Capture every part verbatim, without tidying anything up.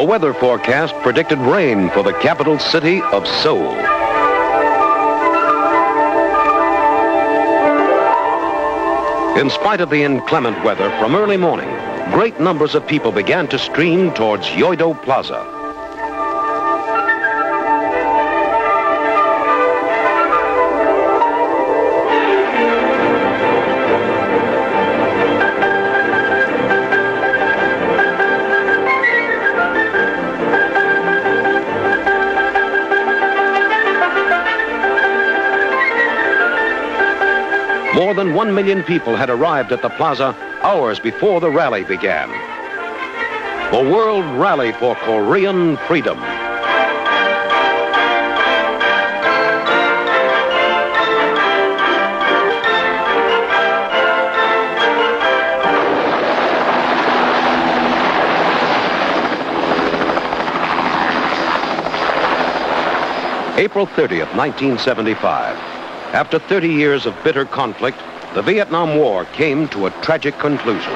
weather forecast predicted rain for the capital city of Seoul. In spite of the inclement weather, from early morning, great numbers of people began to stream towards Yoido Plaza. More than one million people had arrived at the plaza hours before the rally began. The World Rally for Korean Freedom. April thirtieth, nineteen seventy-five. After thirty years of bitter conflict, the Vietnam War came to a tragic conclusion.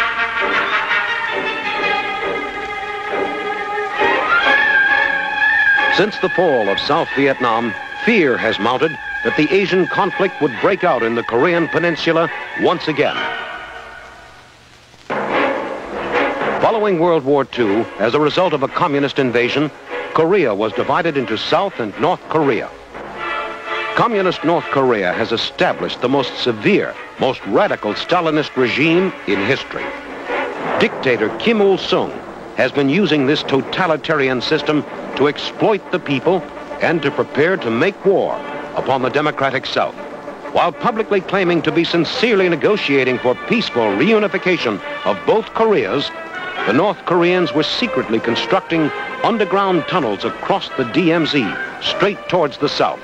Since the fall of South Vietnam, fear has mounted that the Asian conflict would break out in the Korean peninsula once again. Following World War Two, as a result of a communist invasion, Korea was divided into South and North Korea. Communist North Korea has established the most severe, most radical Stalinist regime in history. Dictator Kim Il-sung has been using this totalitarian system to exploit the people and to prepare to make war upon the democratic South. While publicly claiming to be sincerely negotiating for peaceful reunification of both Koreas, the North Koreans were secretly constructing underground tunnels across the D M Z, straight towards the South.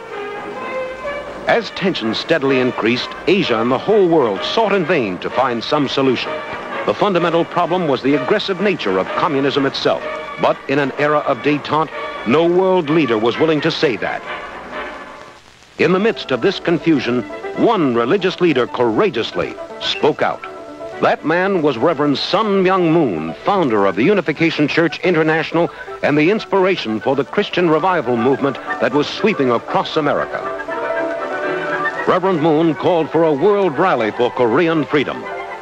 As tensions steadily increased, Asia and the whole world sought in vain to find some solution. The fundamental problem was the aggressive nature of communism itself. But in an era of détente, no world leader was willing to say that. In the midst of this confusion, one religious leader courageously spoke out. That man was Reverend Sun Myung Moon, founder of the Unification Church International and the inspiration for the Christian revival movement that was sweeping across America. Reverend Moon called for a world rally for Korean freedom.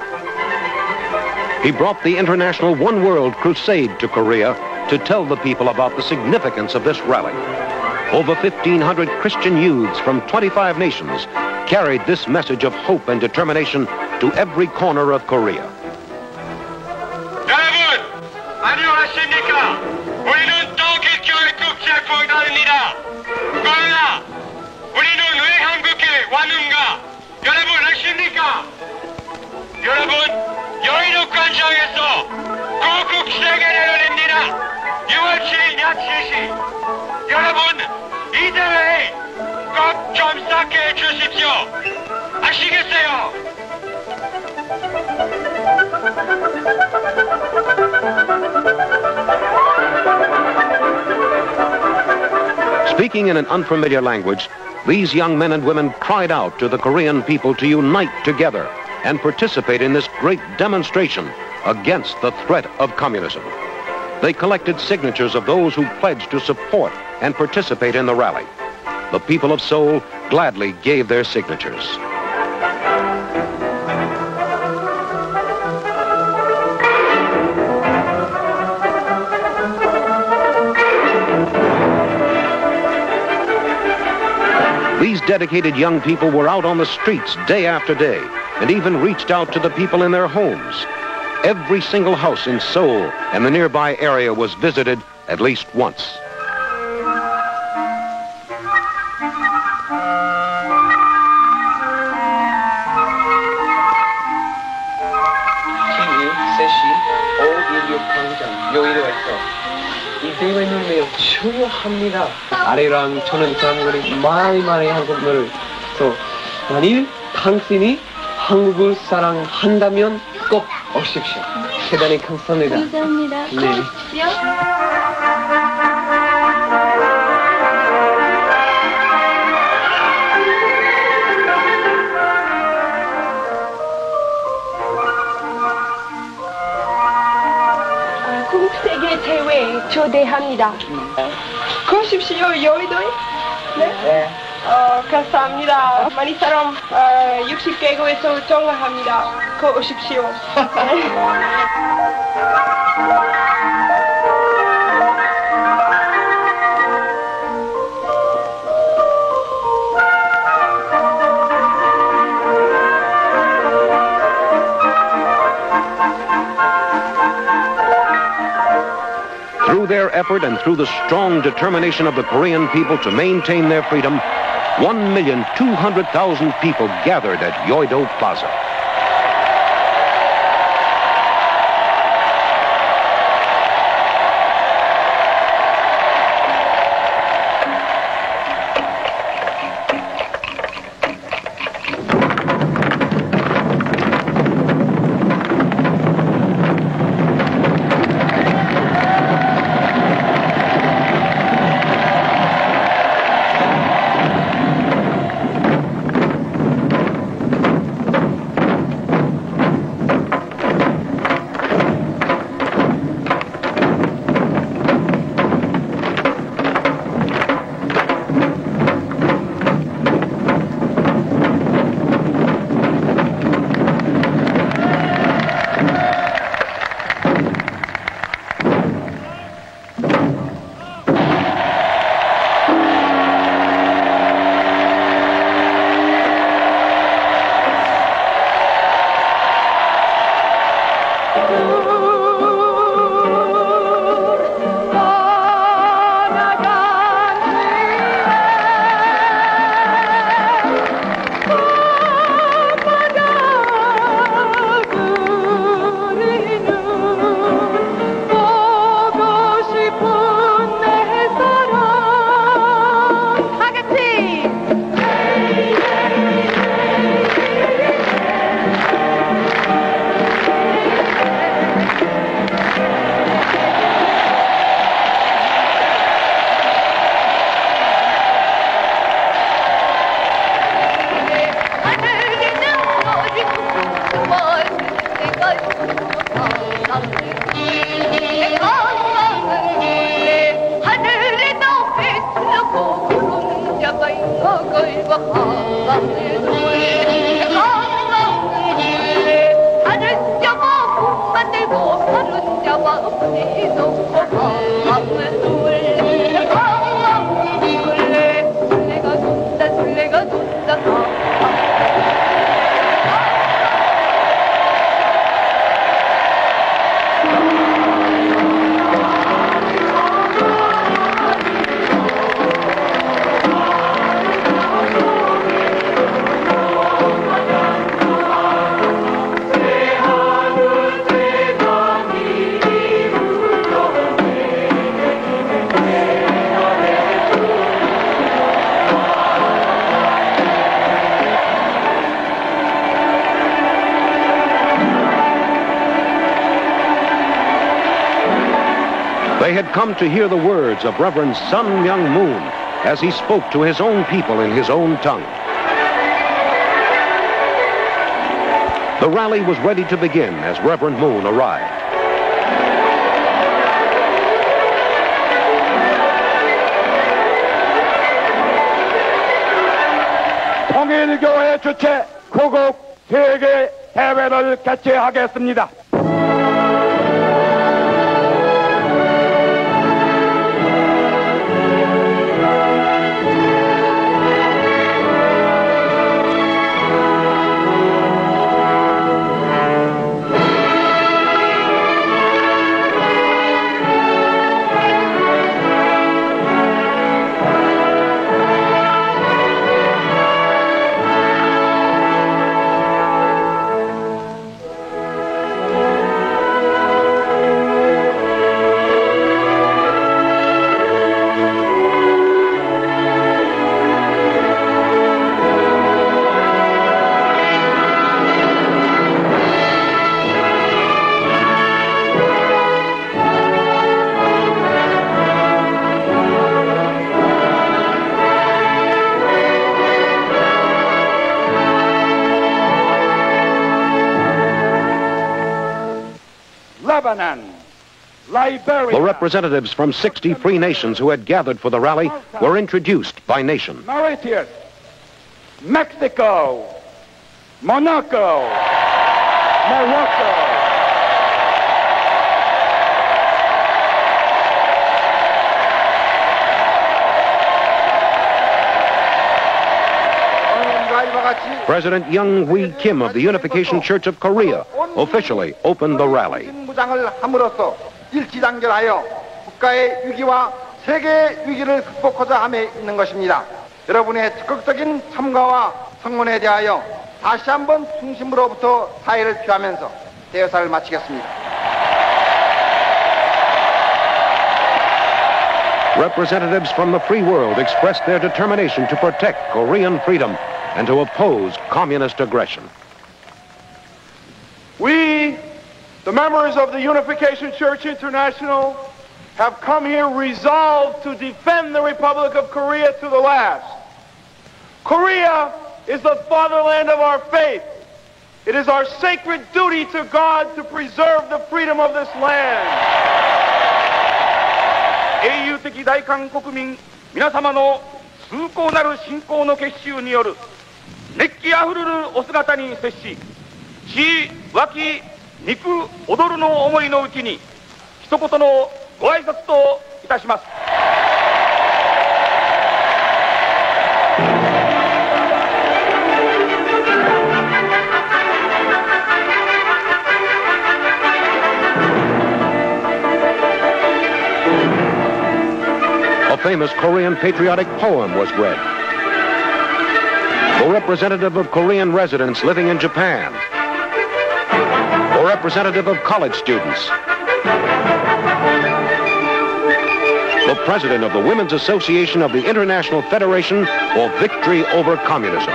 He brought the international One World Crusade to Korea to tell the people about the significance of this rally. Over fifteen hundred Christian youths from twenty-five nations carried this message of hope and determination to every corner of Korea. 여러분, 안녕하십니까? 우리는 또 개교의 국제공단입니다. 그러나 우리는 왜 한국에 왔는가? 여러분 아십니까? 여러분, 여의도 광장에서 고국 세계를 열립니다. 유월 칠일 낮 세 시. 여러분, 이 대회에 꼭 참석해 주십시오. 아시겠어요? Speaking in an unfamiliar language, these young men and women cried out to the Korean people to unite together and participate in this great demonstration against the threat of communism. They collected signatures of those who pledged to support and participate in the rally. The people of Seoul gladly gave their signatures. These dedicated young people were out on the streets day after day and even reached out to the people in their homes. Every single house in Seoul and the nearby area was visited at least once. 이 대회는 매우 중요합니다. 아래랑 저는 장군이 많이 많이 한국말을 또 만일 당신이 한국을 사랑한다면 꼭 오십시오. 대단히 감사합니다. 감사합니다. 꼭 네. 오십시오. 국세계 대회 초대합니다. 고십시오, 요이도에. 네? 네. 어, 감사합니다. 많이 사람 어, 육십 개국에서 정화합니다. 거 오십시오. Through their effort and through the strong determination of the Korean people to maintain their freedom, one million two hundred thousand people gathered at Yoido Plaza. They had come to hear the words of Reverend Sun Myung Moon as he spoke to his own people in his own tongue. The rally was ready to begin as Reverend Moon arrived. 통일교회 주최 구국 세계 대회를 개최하겠습니다. Lebanon, Liberia, The representatives from sixty free nations who had gathered for the rally were introduced by nation. Mauritius, Mexico, Monaco, Morocco, President Young Wee Kim of the Unification Church of Korea officially opened the rally. 무장을 함으로써 일치단결하여 국가의 위기와 세계의 위기를 극복하자 함에 있는 것입니다. 여러분의 적극적인 참가와 성원에 대하여 다시 한번 중심으로부터 사의를 표하면서 대여사를 마치겠습니다. Representatives from the free world expressed their determination to protect Korean freedom and to oppose communist aggression. We, the members of the Unification Church International, have come here resolved to defend the Republic of Korea to the last. Korea is the fatherland of our faith. It is our sacred duty to God to preserve the freedom of this land. 英雄的大韓国民皆様の崇高なる信仰の結集による熱気あふれるお姿に接し、血湧き肉踊るの思いのうちに一言のご挨拶といたします。 A famous Korean patriotic poem was read. A representative of Korean residents living in Japan. A representative of college students. The president of the Women's Association of the International Federation for Victory Over Communism.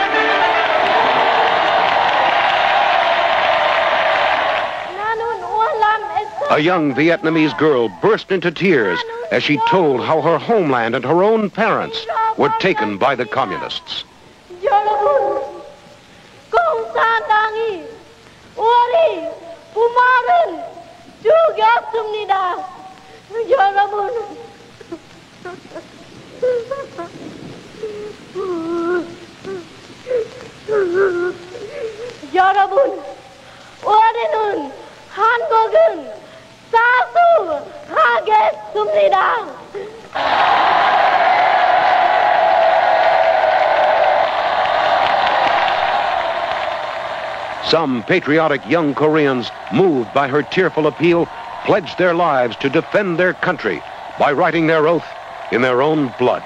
A young Vietnamese girl burst into tears as she told how her homeland and her own parents were taken by the communists. 여러분, 공산당이 우리 부모를 죽였습니다. 여러분. 여러분, 우리는 한국은 사수하겠습니다. Some patriotic young Koreans, moved by her tearful appeal, pledged their lives to defend their country by writing their oath in their own blood.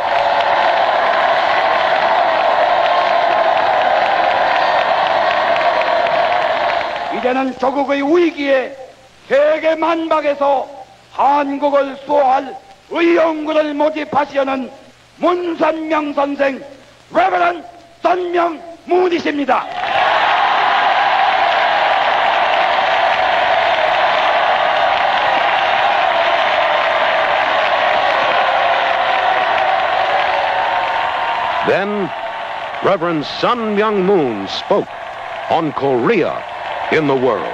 이제는 조국의 위기에 세계 만박에서 한국을 수호할 의용군을 모집하시려는 문선명 선생, 레버런 선명 문이십니다. Then, Reverend Sun Myung Moon spoke on Korea in the world.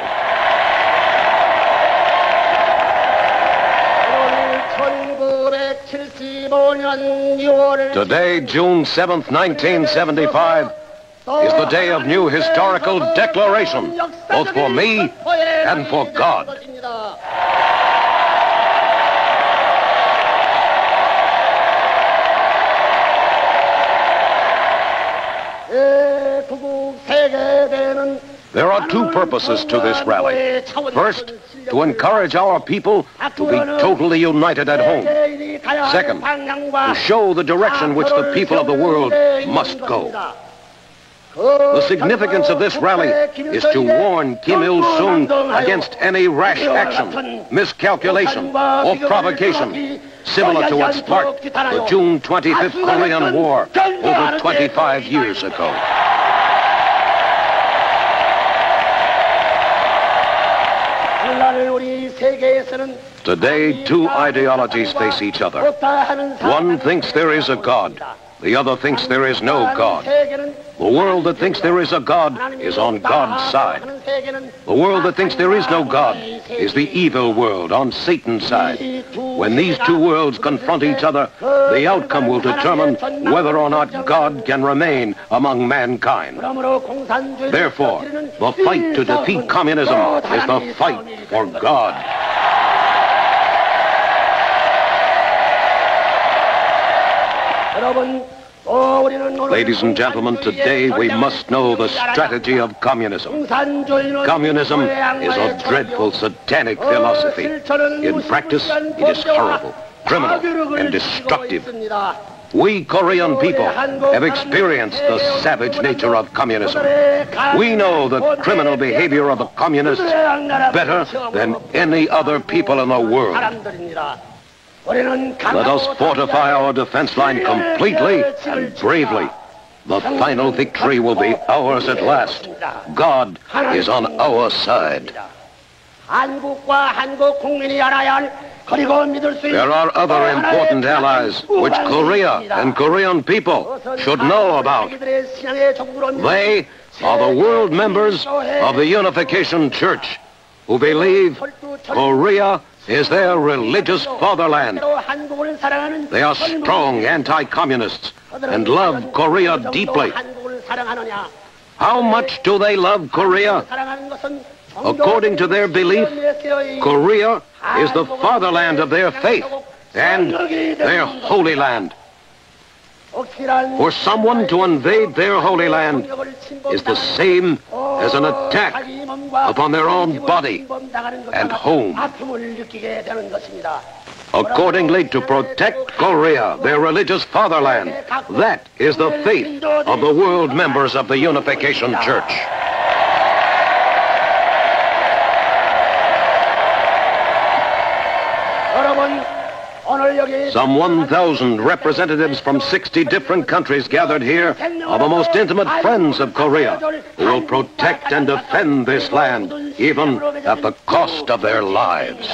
Today, June seventh, nineteen seventy-five, is the day of new historical declaration, both for me and for God. There are two purposes to this rally. First, to encourage our people to be totally united at home. Second, to show the direction which the people of the world must go. The significance of this rally is to warn Kim Il-sung against any rash action, miscalculation, or provocation, similar to what sparked the June twenty-fifth Korean War over twenty-five years ago. Today, two ideologies face each other. One thinks there is a God. the other thinks there is no God. The world that thinks there is a God is on God's side. The world that thinks there is no God is the evil world on Satan's side. When these two worlds confront each other, the outcome will determine whether or not God can remain among mankind. Therefore, the fight to defeat communism is the fight for God. Ladies and gentlemen, today we must know the strategy of communism. Communism is a dreadful satanic philosophy. In practice, it is horrible, criminal, and destructive. We Korean people have experienced the savage nature of communism. We know the criminal behavior of the communists better than any other people in the world. Let us fortify our defense line completely and bravely. The final victory will be ours at last. God is on our side. There are other important allies which Korea and Korean people should know about. They are the world members of the Unification Church, who believe Korea is their religious fatherland. They are strong anti-communists and love Korea deeply. How much do they love Korea? According to their belief, Korea is the fatherland of their faith and their holy land. For someone to invade their holy land is the same as an attack upon their own body and home. Accordingly, to protect Korea, their religious fatherland, that is the faith of the world members of the Unification Church. Some one thousand representatives from sixty different countries gathered here are the most intimate friends of Korea, who will protect and defend this land, even at the cost of their lives.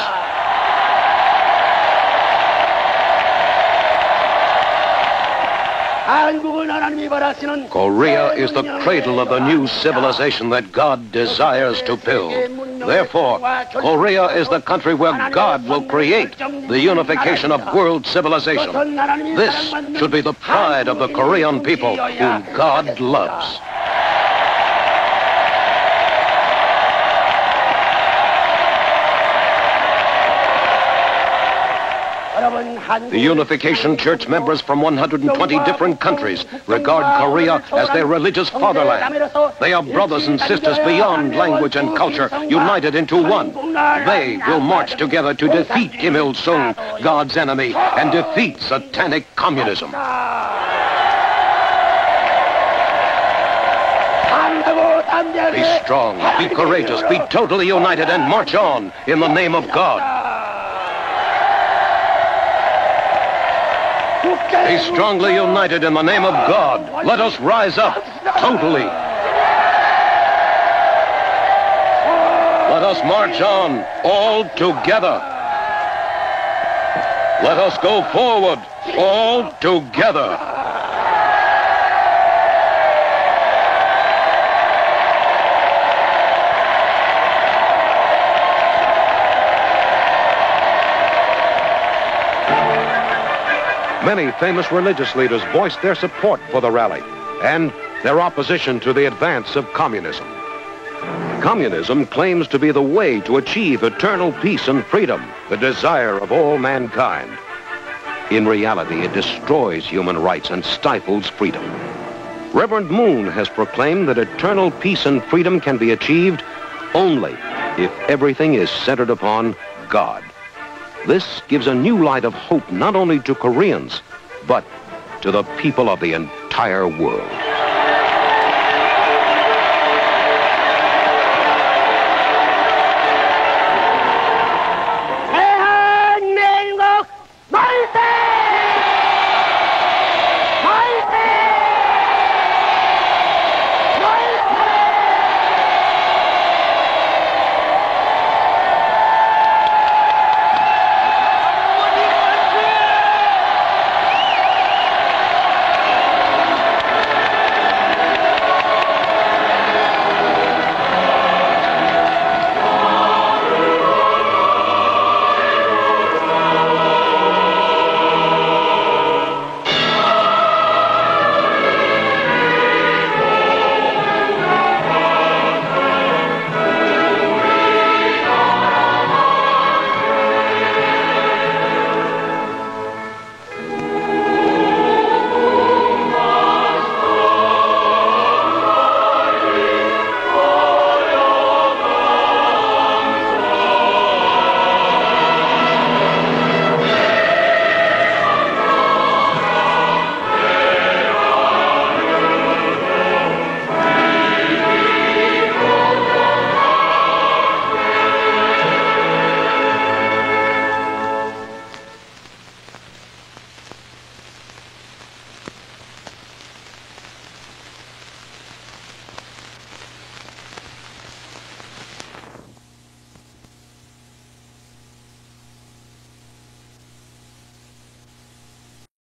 Korea is the cradle of the new civilization that God desires to build. Therefore, Korea is the country where God will create the unification of world civilization. This should be the pride of the Korean people, whom God loves. The Unification Church members from one hundred twenty different countries regard Korea as their religious fatherland. They are brothers and sisters beyond language and culture, united into one. They will march together to defeat Kim Il-sung, God's enemy, and defeat satanic communism. Be strong, be courageous, be totally united, and march on in the name of God. Be strongly united in the name of God. Let us rise up totally. Let us march on all together. Let us go forward all together. Many famous religious leaders voiced their support for the rally and their opposition to the advance of communism. Communism claims to be the way to achieve eternal peace and freedom, the desire of all mankind. In reality, it destroys human rights and stifles freedom. Reverend Moon has proclaimed that eternal peace and freedom can be achieved only if everything is centered upon God. This gives a new light of hope not only to Koreans, but to the people of the entire world.